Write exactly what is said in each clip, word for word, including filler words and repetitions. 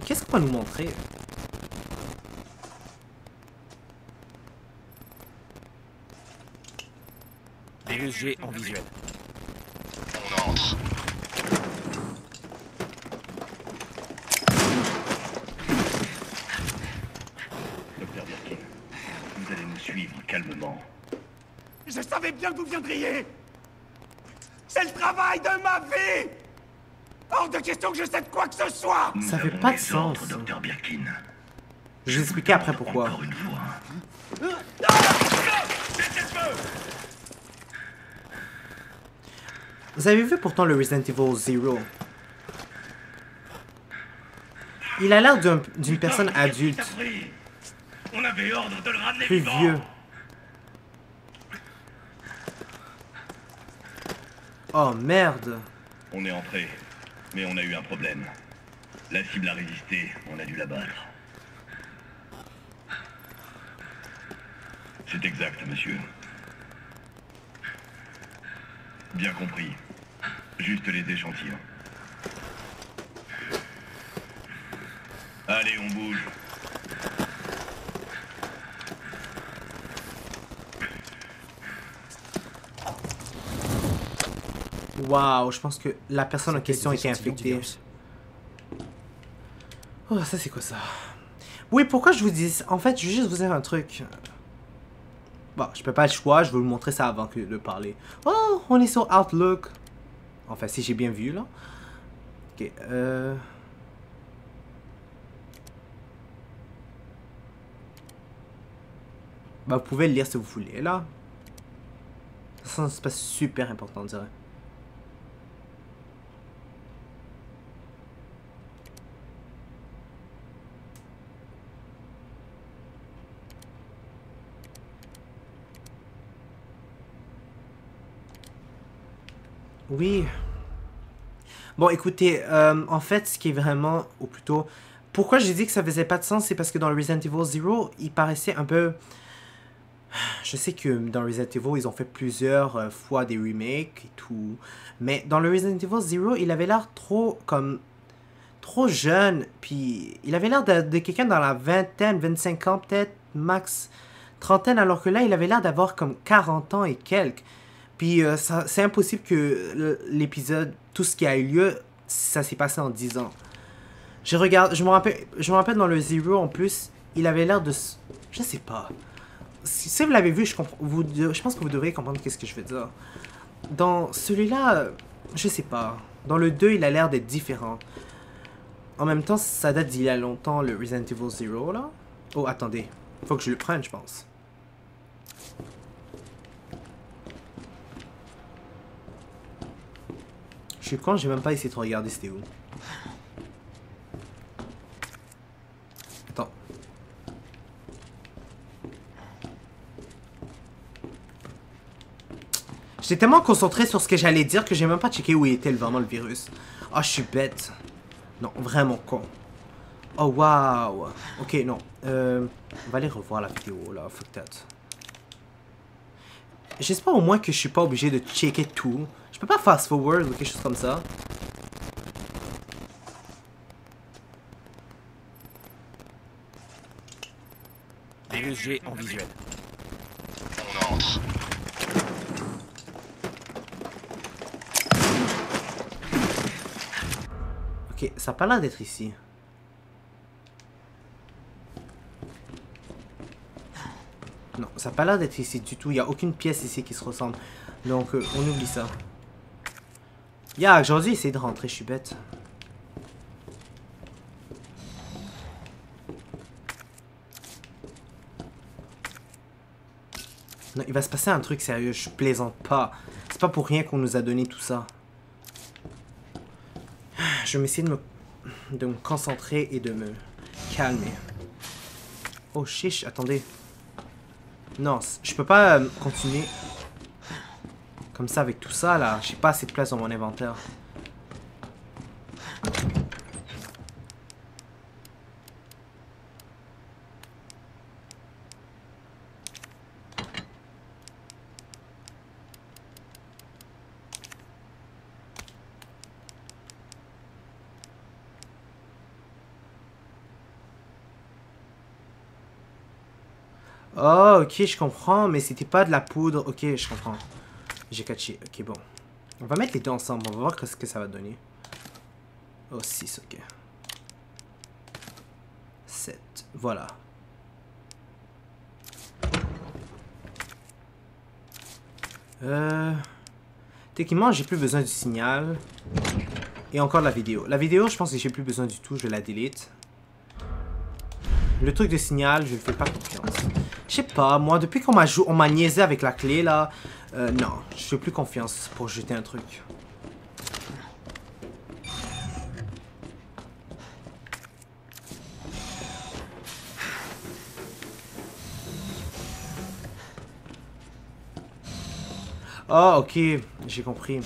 Qu'est-ce qu'on va nous montrer? Virus G en visuel. On entre. Docteur Birkin, vous allez nous suivre calmement. Je savais bien que vous viendriez. C'est le travail de ma vie. Hors de question que je cède quoi que ce soit. Nous Ça fait avons pas de des sens. ordres, Docteur Birkin. Je vais expliquer après pourquoi. Encore une fois. Vous avez vu pourtant le Resident Evil Zero. Il a l'air d'un- d'une personne adulte, On avait ordre de le ramener plus vivant. vieux. Oh merde. On est entré, mais on a eu un problème. La cible a résisté, on a dû la battre. C'est exact, monsieur. Bien compris. Juste les échantillons. Allez, on bouge. Waouh, je pense que la personne en question des était échantillons du infectée. virus. Oh, ça c'est quoi ça? Oui, pourquoi je vous dis... En fait, je vais juste vous dire un truc. Bon, je peux pas le choix, je vais vous montrer ça avant que de parler. Oh, on est sur Outlook. Enfin, si j'ai bien vu, là. Ok, euh... Bah, vous pouvez le lire si vous voulez, là. Ça, c'est pas super important, on dirait. Oui. Bon, écoutez, euh, en fait, ce qui est vraiment, ou plutôt, pourquoi j'ai dit que ça faisait pas de sens, c'est parce que dans le Resident Evil Zero, il paraissait un peu... Je sais que dans Resident Evil, ils ont fait plusieurs euh, fois des remakes et tout, mais dans le Resident Evil Zero, il avait l'air trop, comme, trop jeune, puis il avait l'air de, de quelqu'un dans la vingtaine, vingt-cinq ans peut-être, max trentaine, alors que là, il avait l'air d'avoir comme quarante ans et quelques. Puis euh, ça- c'est impossible que le- l'épisode, tout ce qui a eu lieu, ça s'est passé en dix ans. Je regarde, je me rappelle, je me rappelle dans le Zero en plus, il avait l'air de, s- je sais pas. Si, si vous l'avez vu, je comprends, vous, de- je pense que vous devriez comprendre qu'est-ce que je veux dire. Dans celui-là, euh, je sais pas. Dans le deux, il a l'air d'être différent. En même temps, ça date d'il y a longtemps, le Resident Evil Zero là. Oh, attendez, faut que je le prenne, je pense. Je suis con, j'ai même pas essayé de regarder c'était où. Attends. J'étais tellement concentré sur ce que j'allais dire que j'ai même pas checké où était vraiment le virus. Ah, je suis bête. Non, vraiment con. Oh, waouh. Ok, non. Euh, on va aller revoir la vidéo, là. Fuck that. J'espère au moins que je suis pas obligé de checker tout. Je peux pas fast forward ou quelque chose comme ça. Virus G en visuel. On entre. Ok, ça a pas l'air d'être ici. Non, ça a pas l'air d'être ici du tout. Il y a aucune pièce ici qui se ressemble. Donc, euh, on oublie ça. Ya, j'aurais dû essayer de rentrer, je suis bête. Non, il va se passer un truc sérieux, je plaisante pas. C'est pas pour rien qu'on nous a donné tout ça. Je vais essayer de me, de me concentrer et de me calmer. Oh chiche, attendez. Non, je peux pas euh, continuer comme ça avec tout ça là. J'ai pas assez de place dans mon inventaire. Oh, ok, je comprends, mais c'était pas de la poudre. Ok, je comprends. J'ai catché. Ok, bon. On va mettre les deux ensemble. On va voir ce que ça va donner. Oh, six, ok. sept. Voilà. Euh... Techniquement, j'ai plus besoin du signal. Et encore la vidéo. La vidéo, je pense que j'ai plus besoin du tout. Je la delete. Le truc de signal, je ne fais pas confiance. Je sais pas, moi, depuis qu'on m'a on m'a niaisé avec la clé, là... Euh, non, je fais plus confiance pour jeter un truc. Ah, ok, j'ai compris.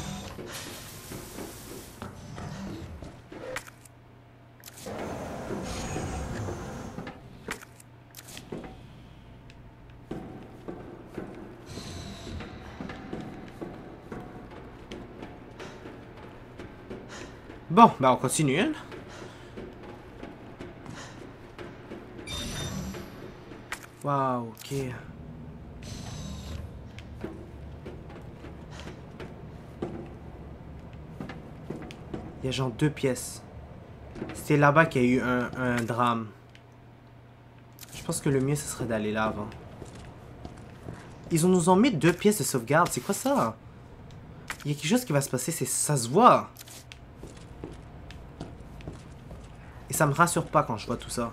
Bon, bah on continue. Hein? Waouh, ok. Il y a genre deux pièces. C'était là-bas qu'il y a eu un, un drame. Je pense que le mieux, ce serait d'aller là avant. Ils nous ont mis deux pièces de sauvegarde. C'est quoi ça? Il y a quelque chose qui va se passer. Ça se voit. Et ça me rassure pas quand je vois tout ça.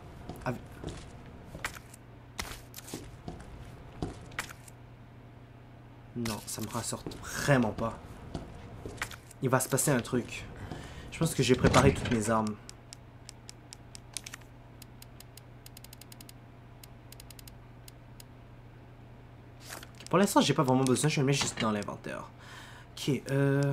Non, ça me rassure vraiment pas. Il va se passer un truc. Je pense que j'ai préparé toutes mes armes. Pour l'instant, j'ai pas vraiment besoin. Je le mets juste dans l'inventaire. Ok, euh...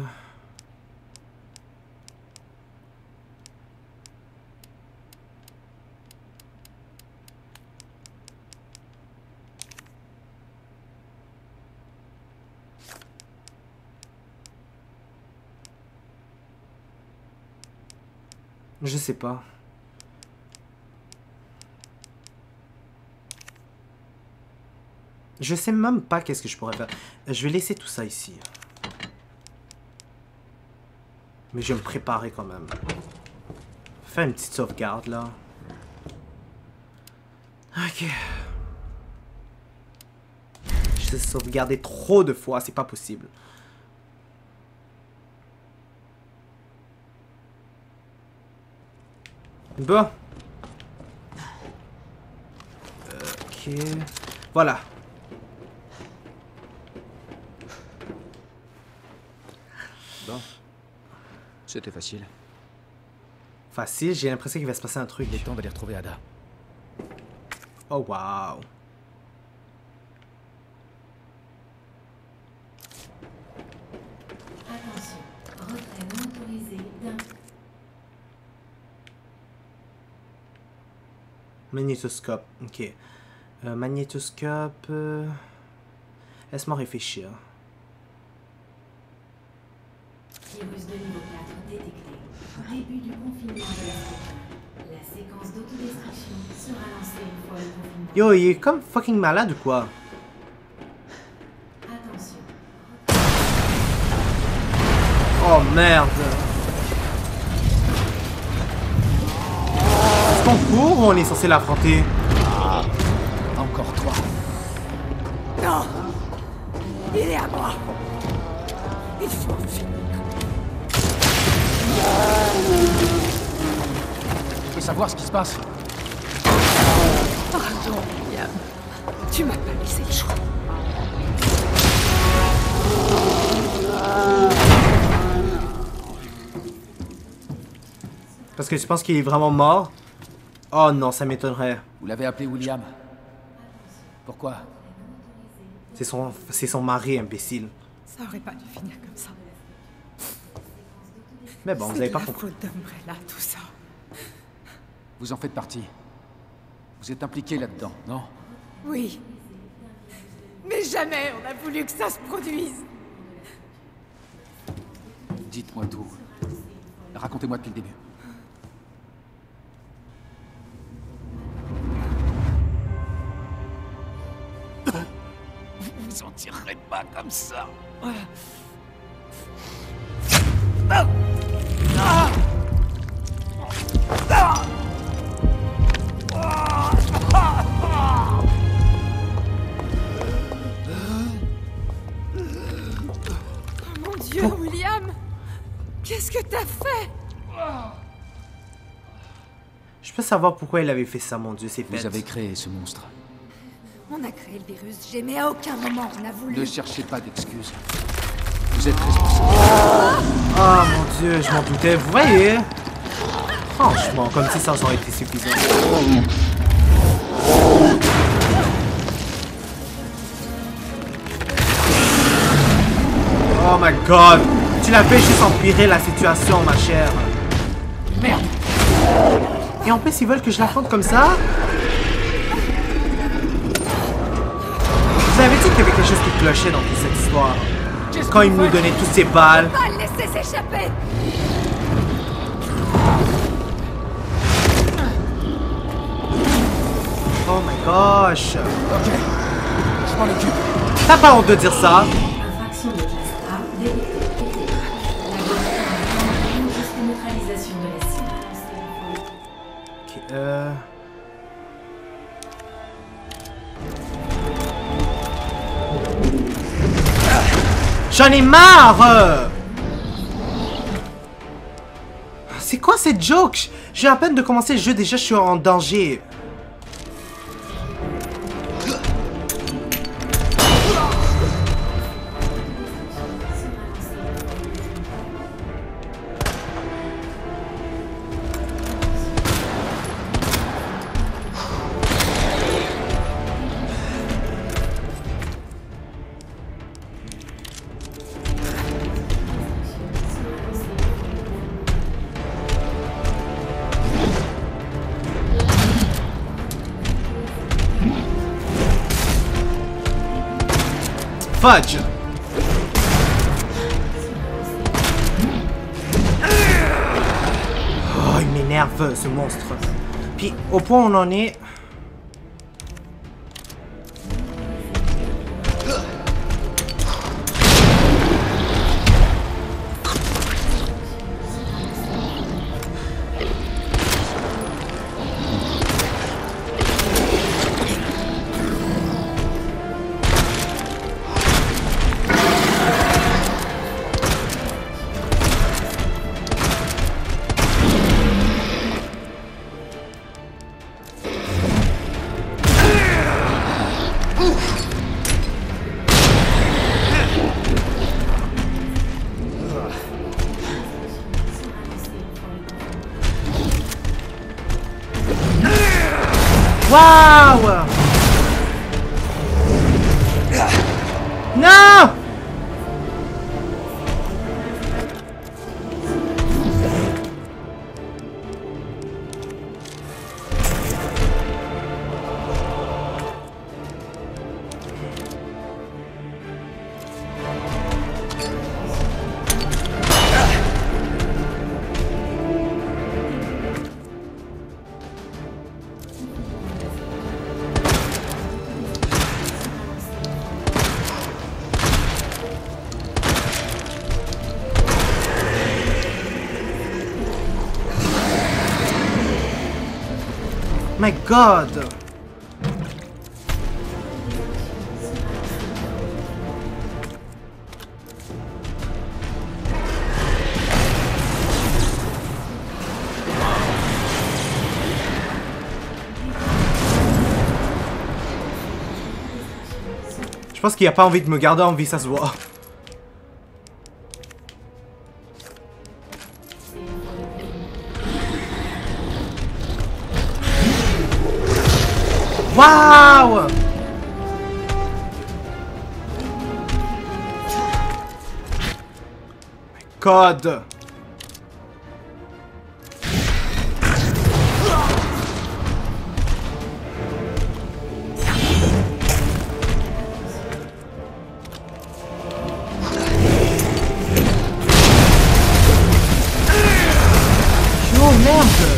Je sais pas. Je sais même pas qu'est-ce que je pourrais faire. Je vais laisser tout ça ici. Mais je vais me préparer quand même. Faire une petite sauvegarde là. Ok. Je t'ai sauvegardé trop de fois, c'est pas possible. Bon. Ok. Voilà. Bon. C'était facile. Facile, j'ai l'impression qu'il va se passer un truc. Il est temps d'aller retrouver Ada. Oh wow. Attention, retrait non autorisé d'un... Magnétoscope, ok. Euh, magnétoscope... Euh... Laisse-moi réfléchir. Virus de niveau quatre détecté. Début du confinement de la structure. La séquence d'autodestruction sera lancée une fois le confinement. Yo, il est comme fucking malade ou quoi? Attention. Oh merde. Est-ce qu'on court ou on est censé l'affronter? Ah, encore toi. Non! Il est à moi! Il faut finir. Je veux savoir ce qui se passe. Pardon, William. Tu m'as pas laissé le choix. Parce que tu penses qu'il est vraiment mort? Oh non, ça m'étonnerait. Vous l'avez appelé William. Pourquoi? C'est son, c'est son mari, imbécile. Ça aurait pas dû finir comme ça. Mais bon, vous C'est avez de pas la compris. faute d'Umbrella, tout ça. Vous en faites partie. Vous êtes impliqué là-dedans, non? Oui. Mais jamais on a voulu que ça se produise. Dites-moi tout. Racontez-moi depuis le début. s'en tirerait pas comme ça. Mon Dieu, William! Qu'est-ce que t'as fait? Je peux savoir pourquoi il avait fait ça, mon Dieu, c'est bête. Vous avez créé ce monstre. On a créé le virus, j'ai mais à aucun moment on a voulu... Ne cherchez pas d'excuses. Vous êtes responsable. Ah, mon Dieu, je m'en doutais, vous voyez? Franchement, comme si ça aurait été suffisant. Oh my god! Tu l'as fait juste empirer la situation, ma chère. Merde! Et en plus, ils veulent que je l'affronte comme ça? Vous avez dit qu'il y avait quelque chose qui clochait dans toute cette histoire. Quand il nous donnait toutes ces balles. Pas le laisser s'échapper! Oh my gosh! Ok. Je m'en occupe. T'as pas honte de dire ça? Infraction de classe A détectée. Laboratoire jusqu'à neutralisation de la cible. Ok, euh... J'en ai marre! C'est quoi cette joke? J'ai à peine de commencer le jeu, déjà je suis en danger. Fudge! Oh, il m'énerve ce monstre. Puis au point où on en est... Waouh! Non! My God! Je pense qu'il a pas envie de me garder en vie, ça se voit. Waouh! God! Oh merde!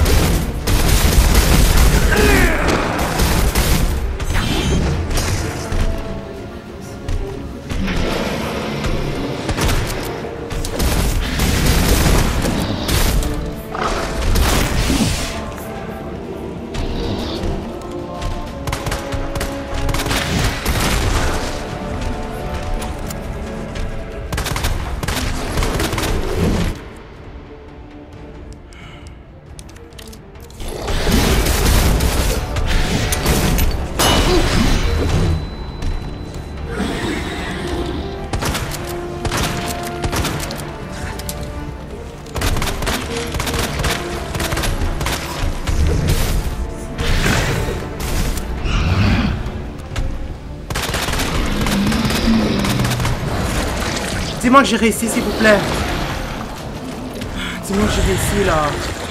Dis-moi que j'ai réussi, s'il vous plaît. Dis-moi que j'ai réussi, là.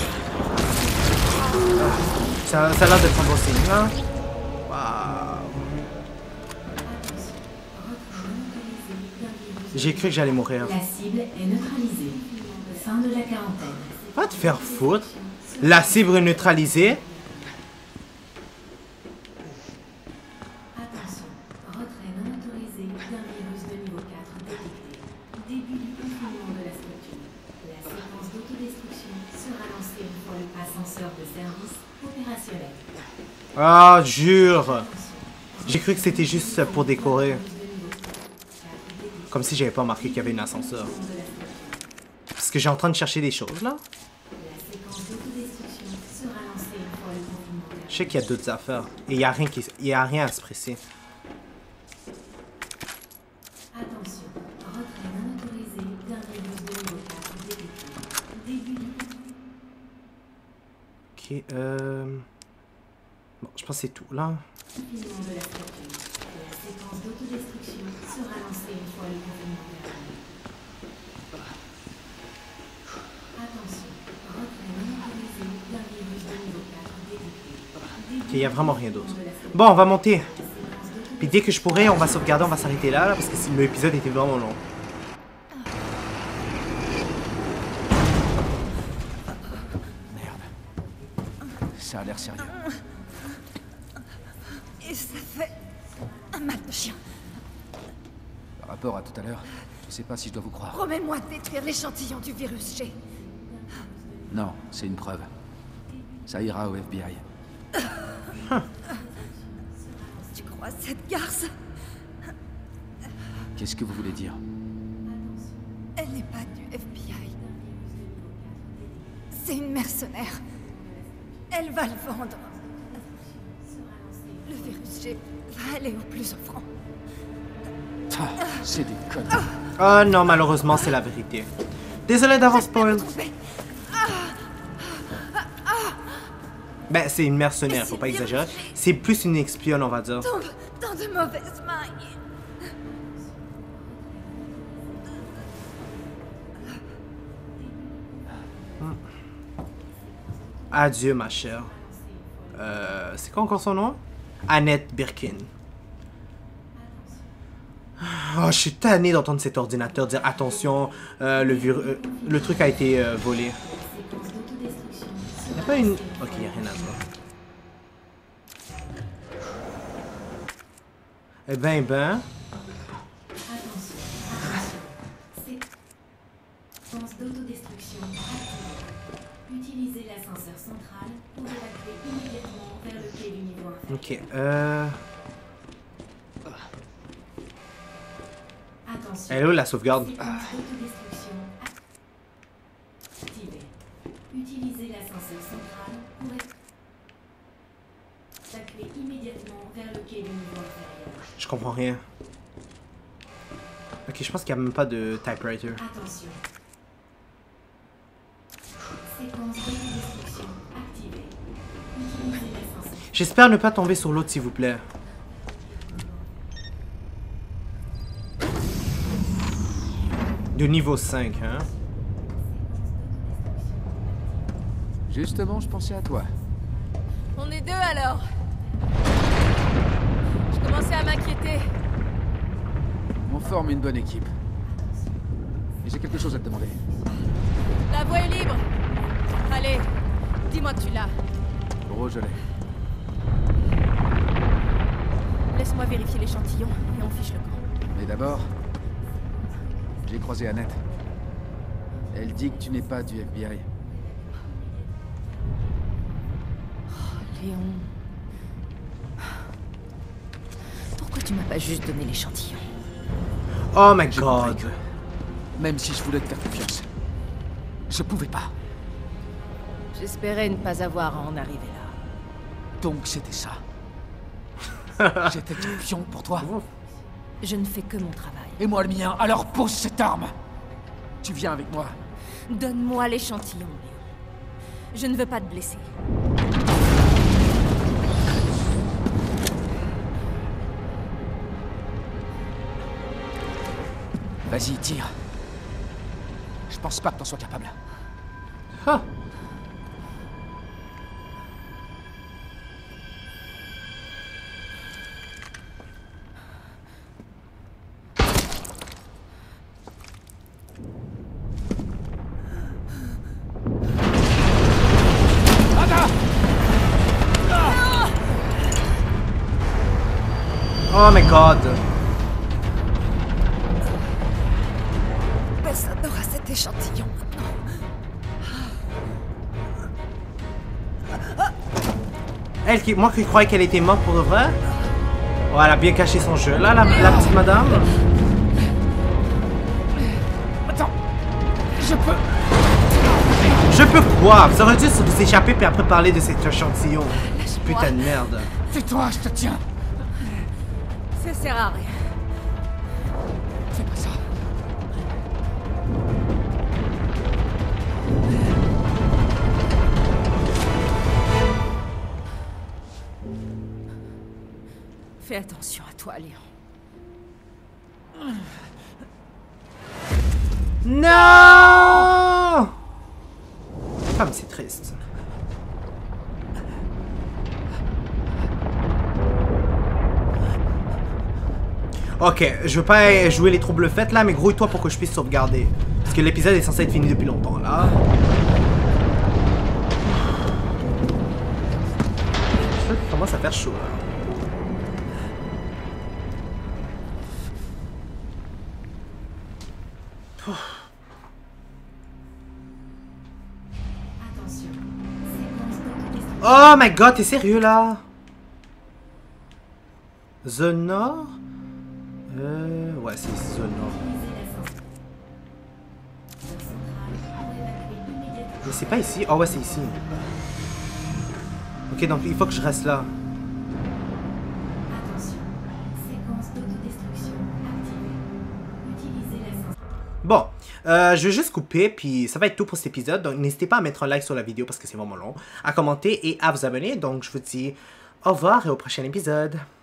Ça, ça a l'air d'être un bon signe, là. Waouh. J'ai cru que j'allais mourir. La cible est neutralisée. Fin de la quarantaine. Va te faire foutre. La cible est neutralisée. Attention, retrait non autorisé d'un virus de niveau quatre détecté. Début du confinement de la structure. La séquence d'autodestruction sera lancée une fois le ascenseur de service opérationnel. Ah, jure. J'ai cru que c'était juste pour décorer. Comme si j'avais pas remarqué qu'il y avait un ascenseur. Parce que j'ai en train de chercher des choses, là. Je sais qu'il y a d'autres affaires. Et il n'y a rien qui... il y a rien à se presser. Attention, retrait non autorisé d'un virus de niveau quatre détecté. Début du Ok, euh... bon, je pense que c'est tout, là. confinement de la structure. La séquence d'autodestruction sera lancée une fois le confinement terminé. Attention, retrait non autorisé d'un virus de niveau quatre détecté. Ok, il n'y a vraiment rien d'autre. Bon, on va monter. Puis dès que je pourrai, on va sauvegarder, on va s'arrêter là, là, parce que l'épisode était vraiment long. Merde. Ça a l'air sérieux. Et ça fait un mal de chien. Par rapport à tout à l'heure, je sais pas si je dois vous croire. Promets-moi de détruire l'échantillon du virus G. Non, c'est une preuve. Ça ira au F B I. Tu crois cette garce? Qu'est-ce que vous voulez dire? Elle n'est pas du F B I. C'est une mercenaire. Elle va le vendre. Le virus G va aller au plus offrant. Ah, c'est des conneries. Ah non, malheureusement, c'est la vérité. Désolé d'avoir spoil. Ben, c'est une mercenaire, faut pas exagérer. C'est plus une espionne, on va dire. Tombe dans de mauvaises mains. Adieu, ma chère. Euh, c'est quoi encore son nom? Annette Birkin. Oh, je suis tanné d'entendre cet ordinateur dire attention, euh, le, vir euh, le truc a été euh, volé. Il n'y a pas une... Ok, il n'y a rien à voir. Eh ben, ben... Séquence d'autodestruction activée. Utilisez l'ascenseur central pour évacuer immédiatement vers le quai du niveau inférieur. Ok, euh... Attention. Elle est où la sauvegarde? Séquence d'autodestruction activée. Utilisez l'ascenseur central pour évacuer immédiatement vers le quai du niveau inférieur. Je comprends rien. Ok, je pense qu'il n'y a même pas de typewriter. Attention. Séquence d'autodestruction activée. Utilisez l'ascenseur. J'espère ne pas tomber sur l'autre, s'il vous plaît. De niveau cinq, hein? Justement, je pensais à toi. On est deux alors. Je commençais à m'inquiéter. On forme une bonne équipe. Et j'ai quelque chose à te demander. La voie est libre. Allez, dis-moi que tu l'as. Gros, je l'ai. Laisse-moi vérifier l'échantillon et on fiche le camp. Mais d'abord, j'ai croisé Annette. Elle dit que tu n'es pas du F B I. Léon... Pourquoi tu m'as pas juste donné l'échantillon? Oh my J'ai compris god. que, même si je voulais te faire confiance, je pouvais pas. J'espérais ne pas avoir à en arriver là. Donc c'était ça. J'étais un pion pour toi. Je ne fais que mon travail. Et moi le mien, alors pose cette arme. Tu viens avec moi. Donne-moi l'échantillon, Léon. Je ne veux pas te blesser. Vas-y, tire. Je pense pas que t'en sois capable. Ah. Oh my god. Personne n'aura cet échantillon maintenant. Elle qui, moi qui croyais qu'elle était morte pour de vrai. Oh, elle a bien caché son jeu là, la, la petite madame. Attends, je peux. Je peux quoi? Vous auriez dû vous échapper puis après parler de cet échantillon. Putain de merde. Tais-toi, je te tiens. Ça sert à rien. Fais pas ça. Fais attention à toi, Léon. Non! Femme, c'est triste. Ok, je veux pas jouer les troubles faits là, mais grouille-toi pour que je puisse sauvegarder. Parce que l'épisode est censé être fini depuis longtemps là. Ça commence à faire chaud là. Attention, séquence d'autodestruction. Oh my god, t'es sérieux là? Zone Nord? Euh... Ouais, c'est Zone Nord. Mais c'est pas ici? Oh ouais, c'est ici. Ok, donc il faut que je reste là. Attention, séquence d'autodestruction activée. Utilisez l'ascenseur. Bon, euh, je vais juste couper, puis ça va être tout pour cet épisode. Donc n'hésitez pas à mettre un like sur la vidéo parce que c'est vraiment long, à commenter et à vous abonner. Donc je vous dis au revoir et au prochain épisode.